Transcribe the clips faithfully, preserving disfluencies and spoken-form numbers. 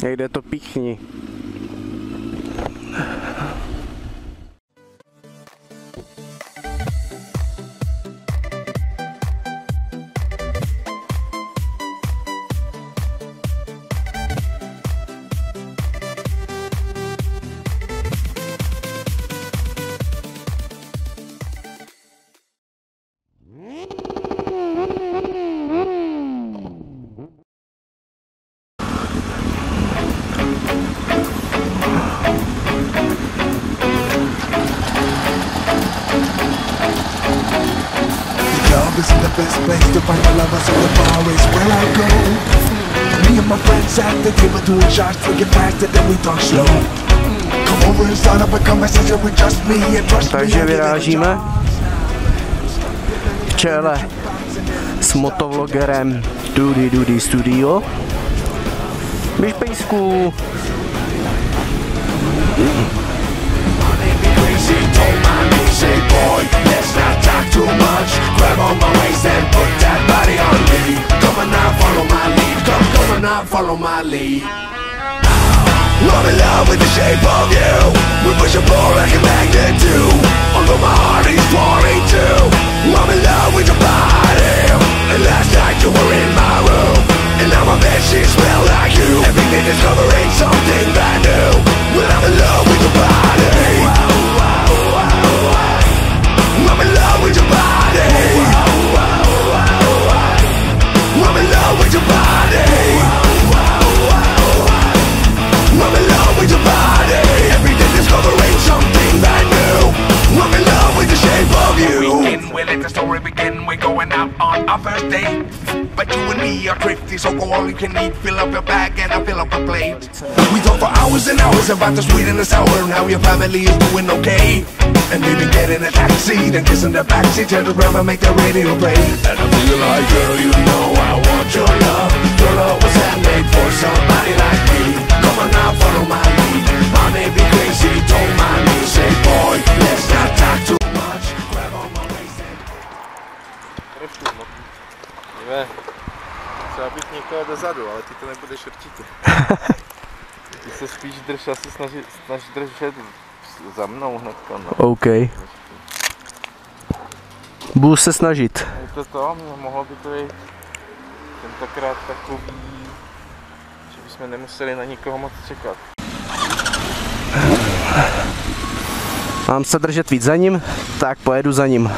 Někde to píchni. Isn't the best place to find my lover, so the bar is where I go. Me and my friends at the table doing shots, drinking faster than we talk slow. Come over and start up a conversation with just me and trust me. Takže vyrážíme v čele s motovlogerem Dudy Dudy Studio. Běž pejsku. Say boy, let's not talk too much. Grab on my waist and put that body on me. Come on now, follow my lead. Come, come on now, follow my lead. I'm in love with the shape of you. We push and pull like a magnet do. Although my heart is pouring too. I'm in love with your body. And last night you were in my room, and now my bed sheets smell like you. Everything discovering something brand new. Well, I'm in love with your body. I'm in love with your body. I'm in love with your body. I'm in love with your body. Every day discovering something brand new. I'm in love with the shape of you. Weekend, we let the story begin. We're going out on our first date. But you and me are thrifty, so go all you can eat. Fill up your bag and I fill up a plate. We talk for hours and hours about the sweet and the sour and how your family is doing okay. And even getting a taxi, then kissing the backseat, tell the grandma make the radio play. And I feel like, girl, you know I want your love. Your love was handmade for somebody like me. Come on now, follow my lead. I may be crazy, don't mind me. Say, boy, let's not talk too much. Grab on my waist and... Díme, třeba bych někoho dozadu, ale ty to nebudeš určitě. Ty se spíš drž, asi snaží, snaží držet za mnou hnedka, no. OK. Budu se snažit. Je to to, mohlo by to být tentokrát takový, že bychom nemuseli na nikoho moc čekat. Mám se držet víc za ním, tak pojedu za ním.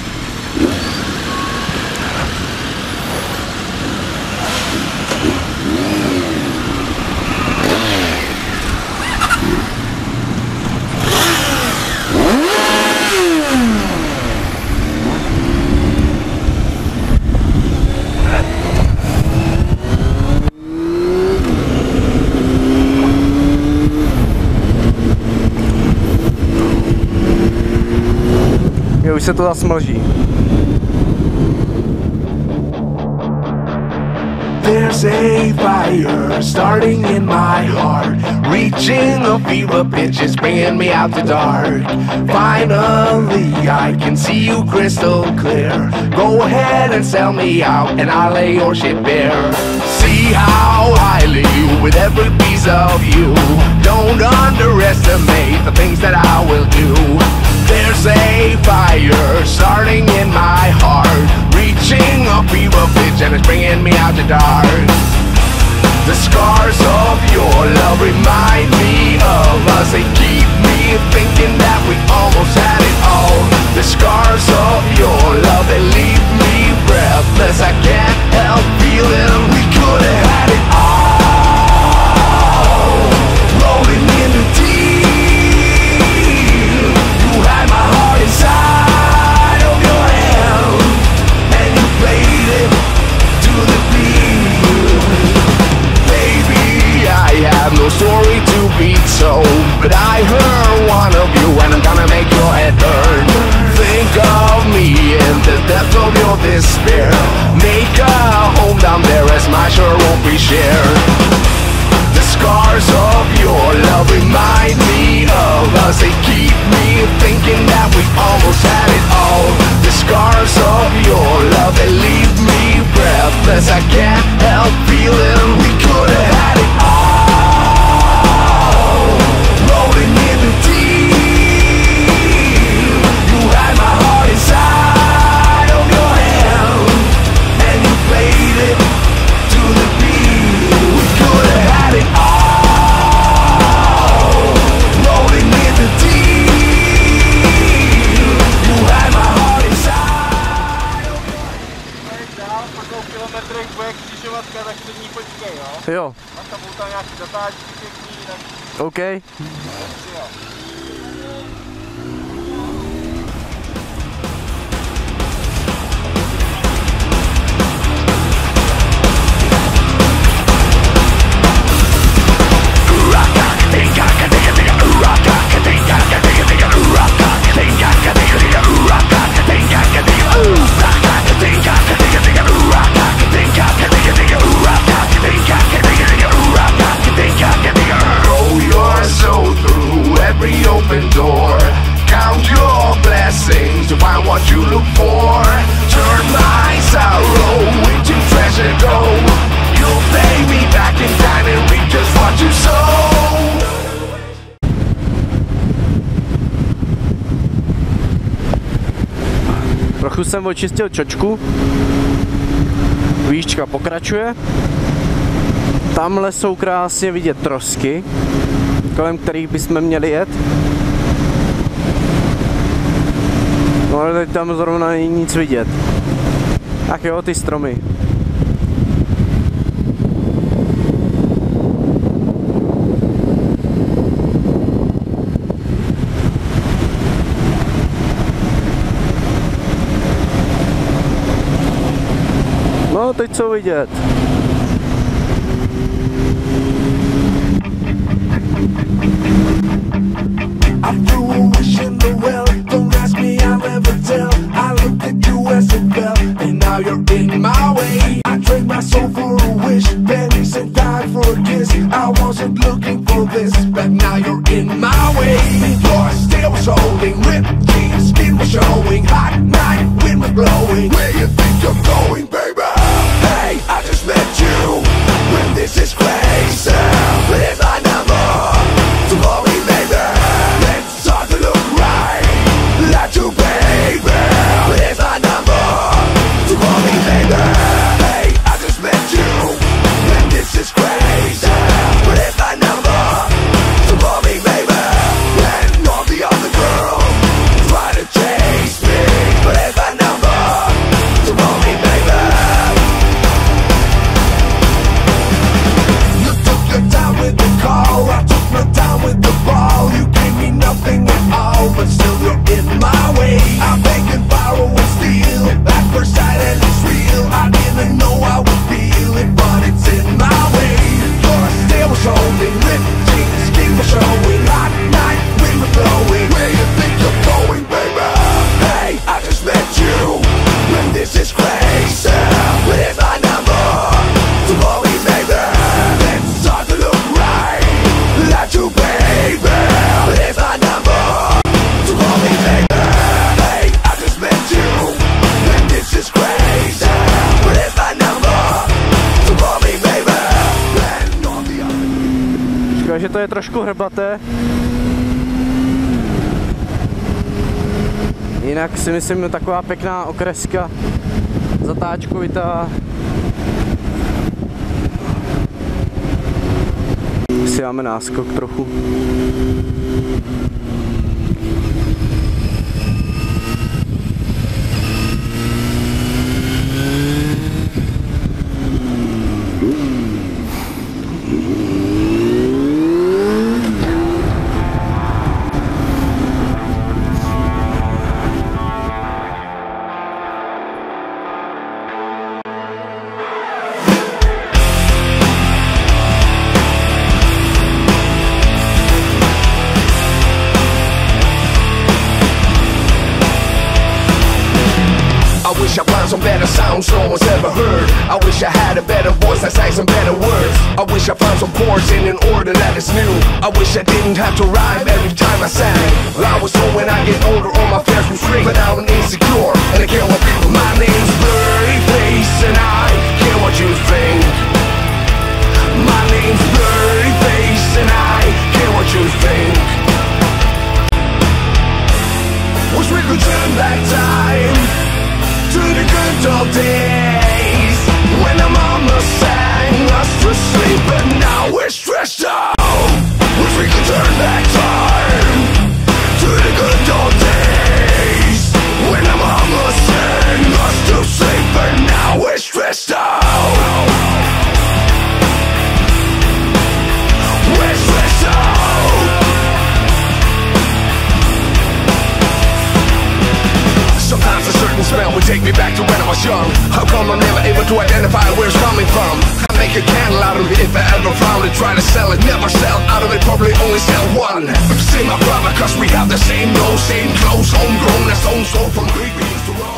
Už se to zasmlží. There's a fire starting in my heart, reaching a fever pitch, it's bringing me out the dark. Finally, I can see you crystal clear. Go ahead and sell me out, and I'll lay your shit bare. See how I leave with every piece of you. Don't underestimate the things that I will do. There's a fire starting in my heart, reaching a fever pitch, and it's bringing me out the dark. The scars of your love remind me of us. They keep me thinking that we almost had it all. The scars of your love, they leave me breathless. I can't help feeling we could have had it all. Rolling in the deep. Inside of your hand, and you played it to the beat. Baby, I have no story to be told, but I heard one of you, and I'm gonna make your head burn. Think of me in the depth of your despair. Make a home down there, as my sure won't be shared. The scars of your love remind me of us. They keep me thinking that we almost had it all. The scars of your love, they leave me breathless. I can't help feeling we could have had it all. teďka, tak před ní počkej, jo? Jo. A tam budou tam nějaký zatáčky pěkný, tak... OK. Jo. Trochu jsem očistil čočku. Výška pokračuje. Tamhle jsou krásně vidět trosky, kolem kterých bychom měli jet. No ale teď tam zrovna není nic vidět. Ach jo, ty stromy. No, teď jsou vidět. Takže to je trošku hrbaté. Jinak si myslím, taková pěkná okreska, zatáčkovitá. Si dáme náskok trochu. wish I found some better sounds no one's ever heard. I wish I had a better voice that sang some better words. I wish I found some chords in an order that is new. I wish I didn't have to rhyme every time I sang. I was told when I get older all my fears will shrink, but now I'm insecure and I care what people. My name's Blurry Face and I care what you think. My name's Blurry Face and I care what you think. Wish we could turn back time to the good old days when our mama sang us to sleep, but now we're stressed out. Wish we could turn back time to the good old days when our mama sang us to sleep, but now we're stressed out. take me back to when I was young. How come I'm never able to identify where it's coming from? I make a candle out of it if I ever found it. Try to sell it, never sell out of it, probably only sell one. Say my brother, cause we have the same nose, same clothes, homegrown as stone soul from Greek we used to roll.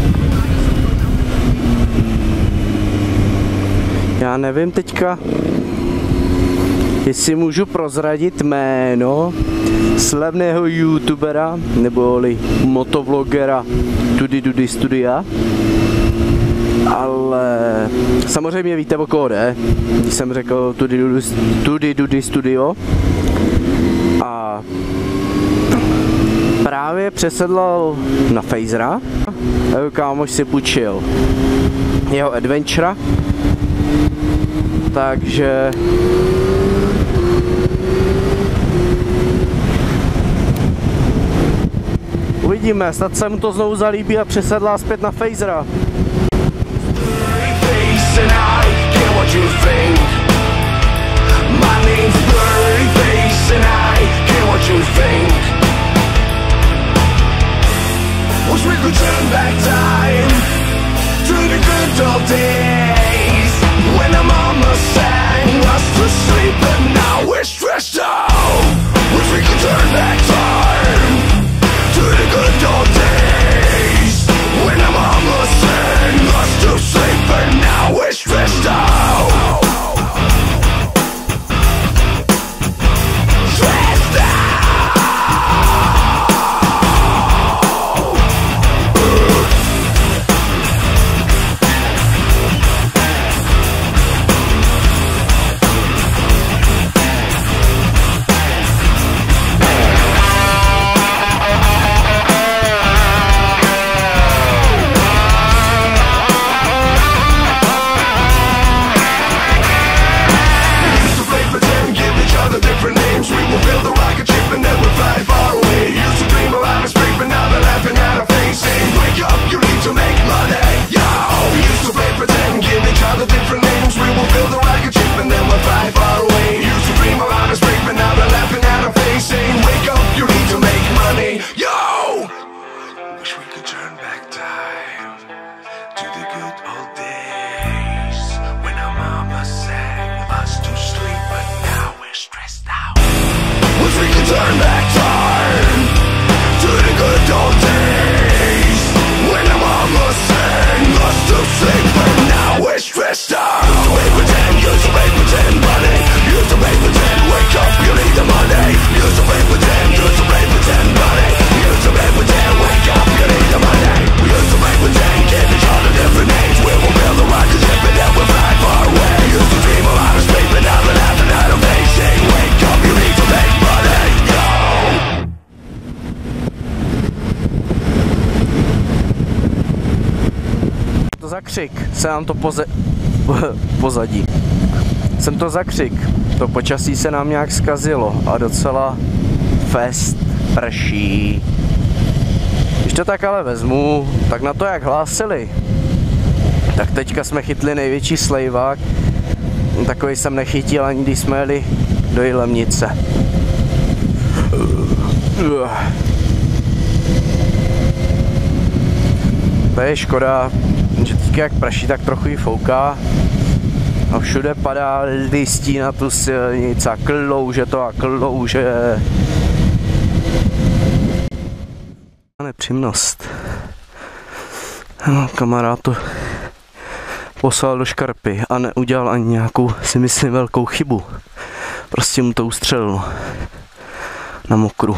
Já nevím teďka, jestli můžu prozradit jméno slavného youtubera neboli motovlogera Tudy Dudy Studia, ale samozřejmě víte, o koho jde, když jsem řekl Tudy Dudy, Tudy Dudy Studio, a právě přesedlal na Phasera, jeho kámoš si půjčil jeho Adventura, takže uvidíme, snad se mu to znovu zalíbí a přesedlá zpět na Phasera. When our mama sang us to sleep and now we're stressed out. Wish we could turn back time to the good old days. When our mama sang us to sleep and now we're stressed out. Stressed out. Turn back time to the good old days when our mama sang us to sleep and now we're stressed out. Used to play pretend, used to play pretend money. Used to play pretend, wake up, you need the money. Used to play pretend, used to play pretend money. Used to play pretend, wake up, you need the money. We used to play pretend, give each other different names. We will build a rocket ship and then we'll fly far away. Used to dream of outer space, but now we're laughing at our face. Saying, wake up, you need to make money. Za křik se nám to poze... pozadí. Jsem to za křik. To počasí se nám nějak zkazilo a docela fest prší. Když to tak ale vezmu, tak na to jak hlásili, tak teďka jsme chytli největší slejvák. Takový jsem nechytil ani když jsme jeli do Jilemnice. To je škoda, že teďka jak praší, tak trochu jí fouká a všude padá listí na tu silnici a klouže to a klouže. Nepřímnost. No, kamarád to poslal do škarpy a neudělal ani nějakou, si myslím, velkou chybu. Prostě mu to ustřelilo na mokru.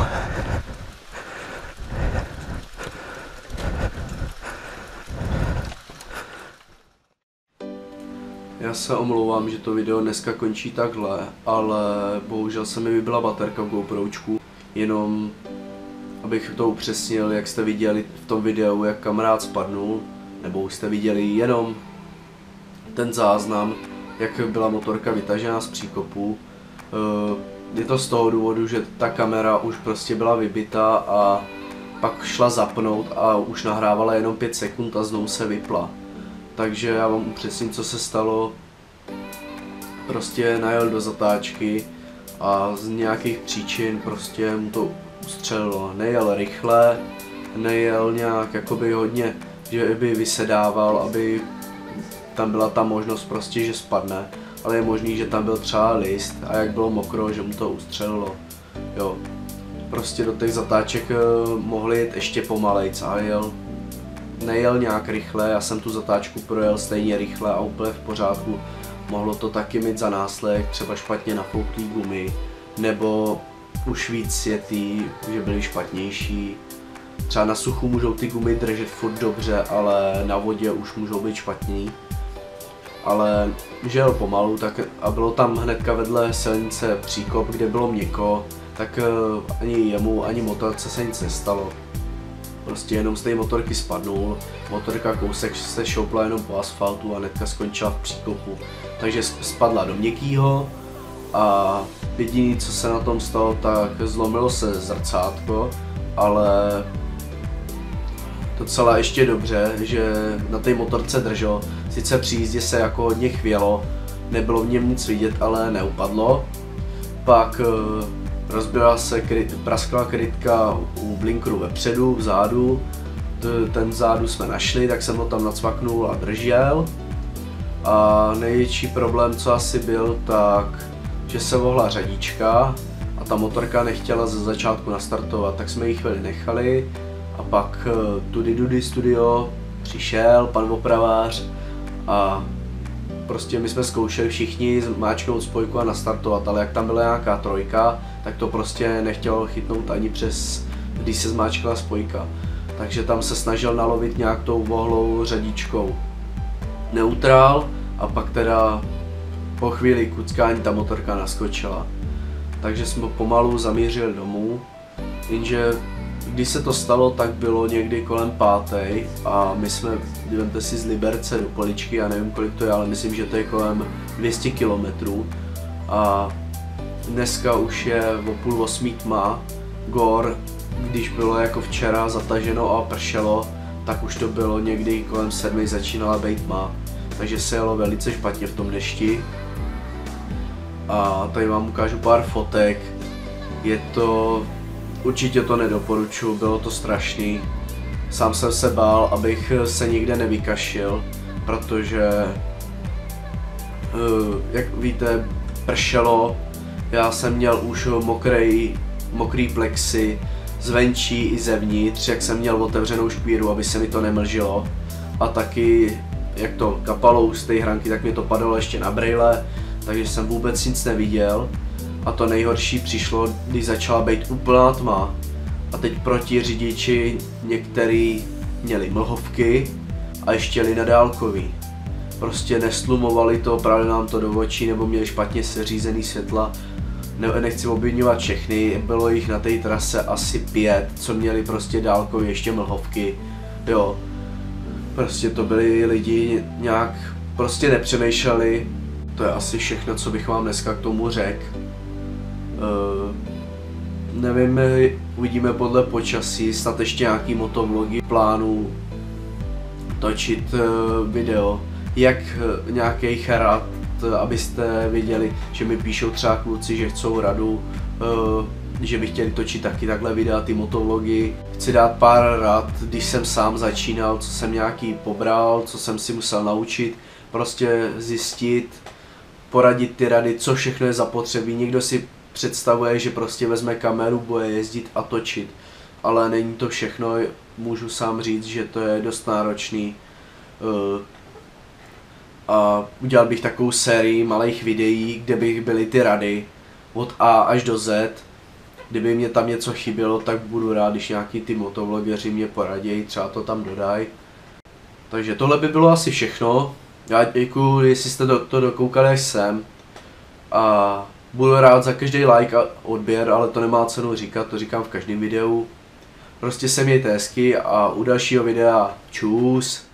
Já se omlouvám, že to video dneska končí takhle, ale bohužel se mi vybila baterka v GoPročku, jenom abych to upřesnil, jak jste viděli v tom videu, jak kamarád spadnul, nebo jste viděli jenom ten záznam, jak byla motorka vytažená z příkopu. Je to z toho důvodu, že ta kamera už prostě byla vybitá a pak šla zapnout a už nahrávala jenom pět sekund a znovu se vypla. Takže já vám upřesním, co se stalo. Prostě najel do zatáčky a z nějakých příčin prostě mu to ustřelilo. Nejel rychle, nejel nějak jakoby hodně že by vysedával, aby tam byla ta možnost prostě, že spadne. Ale je možný, že tam byl třeba list a jak bylo mokro, že mu to ustřelilo. Jo. Prostě do těch zatáček mohli jet ještě pomalejc a jel, nejel nějak rychle, já jsem tu zatáčku projel stejně rychle a úplně v pořádku. Mohlo to taky mít za následek třeba špatně nafouklý gumy, nebo už víc sjetý, že byly špatnější. Třeba na suchu můžou ty gumy držet furt dobře, ale na vodě už můžou být špatný. Ale že jel pomalu, tak a bylo tam hnedka vedle silnice příkop, kde bylo měkko, tak ani jemu, ani motorce se nic nestalo. Prostě jenom z té motorky spadnul, motorka kousek se šoupla jenom po asfaltu a hnedka skončila v příkopu. Takže spadla do měkkýho a jediné, co se na tom stalo, tak zlomilo se zrcátko, ale docela ještě dobře, že na té motorce držel. Sice při jízdě se jako hodně chvělo, nebylo v něm nic vidět, ale neupadlo. Pak rozbila se, kryt, praskla krytka u blinkru vepředu, vzadu. Ten vzadu jsme našli, tak jsem ho tam nacvaknul a držel. A největší problém, co asi byl, tak že se vohla řadička a ta motorka nechtěla ze začátku nastartovat, tak jsme ji chvíli nechali. A pak Tudy Dudy Studio přišel pan opravář a prostě my jsme zkoušeli všichni zmáčknout spojku a nastartovat, ale jak tam byla nějaká trojka, tak to prostě nechtělo chytnout ani přes, když se zmáčkla spojka. Takže tam se snažil nalovit nějak tou vohlou řadičkou neutrál a pak teda po chvíli kuckání ta motorka naskočila. Takže jsme pomalu zamířili domů, jenže když se to stalo, tak bylo někdy kolem páté a my jsme, vemte si z Liberce do Poličky, já nevím kolik to je, ale myslím, že to je kolem dvě stě kilometrů a dneska už je o půl osmí tma, gor, když bylo jako včera zataženo a pršelo, tak už to bylo někdy kolem sedmi, začínala být tma, takže se jelo velice špatně v tom dešti. A tady vám ukážu pár fotek, je to, určitě to nedoporučuji, bylo to strašný. Sám jsem se bál, abych se nikde nevykašil, protože, jak víte, pršelo, já jsem měl už mokrý, mokrý plexy, zvenčí i zevnitř, jak jsem měl otevřenou škvíru, aby se mi to nemlžilo. A taky, jak to kapalo z té hranky, tak mi to padalo ještě na brejle, takže jsem vůbec nic neviděl. A to nejhorší přišlo, když začala být úplná tma. A teď proti řidiči některý měli mlhovky a ještě jeli na dálkový. Prostě nestlumovali to, právě nám to do očí, nebo měli špatně seřízený světla. Ne, nechci obviňovat všechny, bylo jich na té trase asi pět, co měli prostě dálkový ještě mlhovky. Jo, prostě to byli lidi nějak, prostě nepřemýšleli. To je asi všechno, co bych vám dneska k tomu řekl. Uh, nevím, uvidíme podle počasí, snad ještě nějaký motovlogy, plánu točit uh, video, jak uh, nějakých rad, uh, abyste viděli, že mi píšou třeba kluci, že chcou radu, uh, že by chtěli točit taky takhle videa, ty motovlogy. Chci dát pár rad, když jsem sám začínal, co jsem nějaký pobral, co jsem si musel naučit, prostě zjistit, poradit ty rady, co všechno je zapotřebí. Někdo si představuje, že prostě vezme kameru, bude jezdit a točit, ale není to všechno, můžu sám říct, že to je dost náročný. A udělal bych takovou sérii malých videí, kde bych byly ty rady od A až do Z. Kdyby mě tam něco chybělo, tak budu rád, když nějaký ty motovlogeři mě poradějí, třeba to tam dodají. Takže tohle by bylo asi všechno. Já děkuju, jestli jste to, to dokoukali až sem. A budu rád za každý like a odběr, ale to nemá cenu říkat, to říkám v každém videu. Prostě se mějte hezky a u dalšího videa čus.